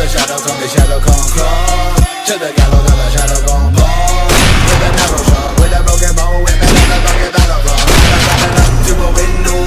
the shadow come close. To the gallows, till the shadow come pause. With an arrow shot, with a broken bow, with me on the bucket battlefront. I'm up to a window.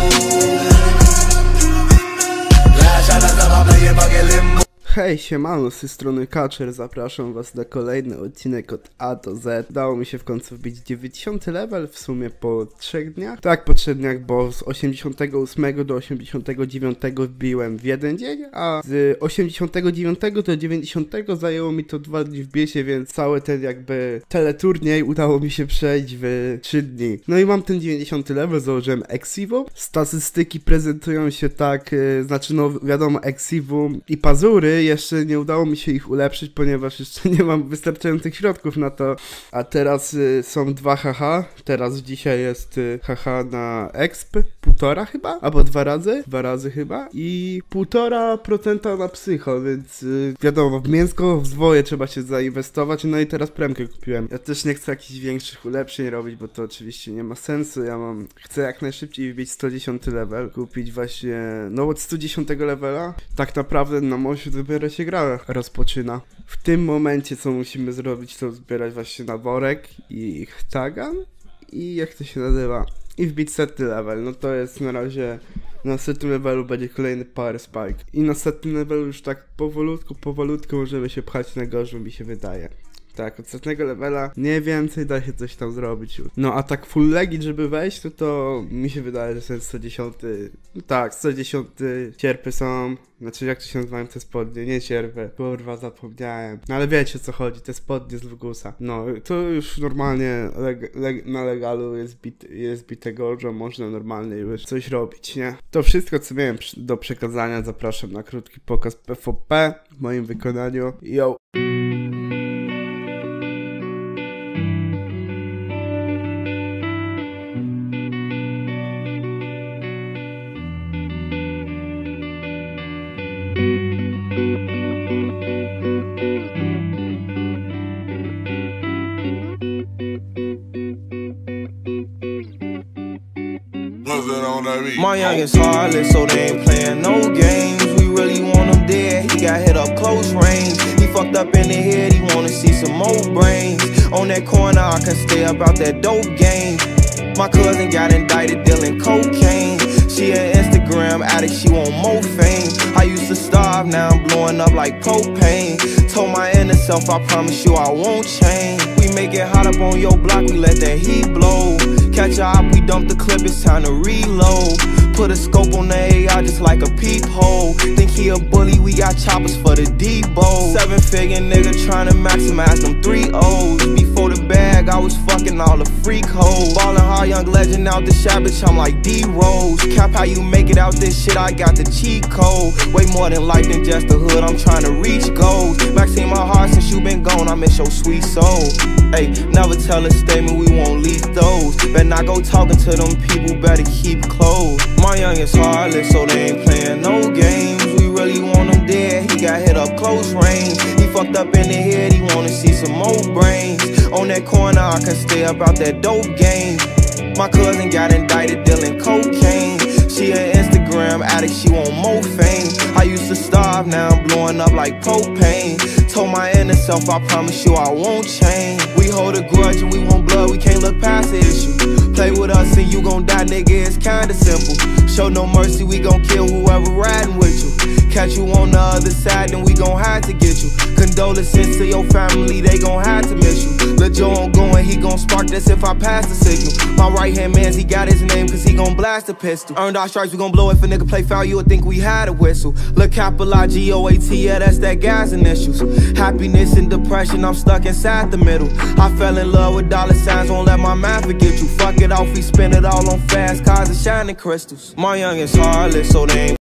Last shot of the bomb, playing bucket limbo. Hej, siemano, z tej strony Kaczer, zapraszam was na kolejny odcinek od A do Z. Udało mi się w końcu wbić 90 level, w sumie po 3 dniach. Tak, po 3 dniach, bo z 88 do 89 wbiłem w jeden dzień, a z 89 do 90 zajęło mi to 2 dni w biesie, więc cały ten jakby teleturniej udało mi się przejść w 3 dni. No i mam ten 90 level, założyłem Exivo. Statystyki prezentują się tak, znaczy no wiadomo, Exivo i pazury, jeszcze nie udało mi się ich ulepszyć, ponieważ jeszcze nie mam wystarczających środków na to. A teraz są 2 HH, teraz dzisiaj jest HH na exp, 1,5 chyba, albo 2 razy chyba i 1,5% na psycho, więc wiadomo, w mięsko, w zwoje trzeba się zainwestować, no i teraz premkę kupiłem. Ja też nie chcę jakichś większych ulepszeń robić, bo to oczywiście nie ma sensu, chcę jak najszybciej wbić 110 level, kupić właśnie, no od 110 levela, tak naprawdę na moście dopiero się gra rozpoczyna. W tym momencie co musimy zrobić, to zbierać właśnie na worek i htagan i jak to się nazywa, i wbić 100 level. No to jest na razie, na 100 levelu będzie kolejny power spike i na 100 levelu już tak powolutku możemy się pchać na gorzą, mi się wydaje. Tak, od 100 levela mniej więcej da się coś tam zrobić już. No a tak full legit, żeby wejść, to mi się wydaje, że ten 110, tak, 110 cierpy są, znaczy jak to się nazywają te spodnie, nie cierpy, kurwa zapomniałem. No ale wiecie o co chodzi, te spodnie z Lugusa. No to już normalnie na legalu jest bite gorzo, można normalnie już coś robić, nie? To wszystko co miałem do przekazania, zapraszam na krótki pokaz PvP w moim wykonaniu. Yo! My youngest heartless, so they ain't playing no games. We really want him dead, he got hit up close range. He fucked up in the head, he wanna see some more brains. On that corner, I can stay about that dope game. My cousin got indicted dealing cocaine. She an Instagram addict, she want more fame. I used to starve, now I'm blowing up like propane. Told my inner self, I promise you I won't change. We make it hot up on your block, we let that heat blow. Catch a op, we dump the clip, it's time to reload. Put a scope on the AI just like a peephole. Think he a bully, we got choppers for the Debo. 7-figure nigga tryna maximize them 3 O's. Before the bag, I was fucking all the freak hoes. Ballin' hard, young legend out the shop, bitch, I'm like D-Rose. Cap how you make it out this shit, I got the cheat code. Way more than life than just a hood, I'm tryna reach goals. Maxine my heart since you been gone, I miss your sweet soul. Hey, never tell a statement, we won't leak those. Better not go talking to them people, better keep close. My youngest heartless, so they ain't playing no games. We really want him dead, he got hit up close range. He fucked up in the head, he wanna see some more brains. On that corner, I can stay about that dope game. My cousin got indicted dealing cocaine. She an Instagram addict, she want more fame. I used to starve, now I'm blowing up like propane. Told my inner self, I promise you I won't change. We hold a grudge and we want blood, we can't look past the issue. Play with us and you gon' die, nigga, it's kinda simple. Show no mercy, we gon' kill whoever riding with you. Catch you on the other side, then we gon' have to get you. Condolences to your family, they gon' have to miss you. Lil' Joe on going, he gon' spark this if I pass the signal. My right hand mans, he got his name cause he gon' blast a pistol. Earned our stripes, we gon' blow if a nigga play foul, you would think we had a whistle. Look, capital I-G-O-A-T, yeah, that's that gas initials. Happiness and depression, I'm stuck inside the middle. I fell in love with dollar signs, won't let my mind forget you. Fuck it off, we spend it all on fast cars and shining crystals. My youngest heartless, so they ain't